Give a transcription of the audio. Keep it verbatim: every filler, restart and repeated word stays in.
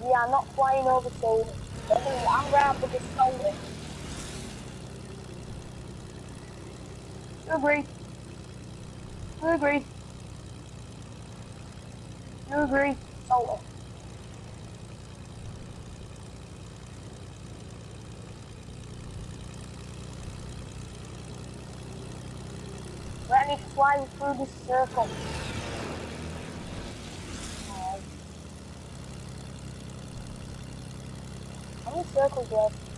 We are not flying over solar. I'm gonna put this solar. You agree? You agree? You agree? Solar. Let me fly through this circle. Alright. How many circles left?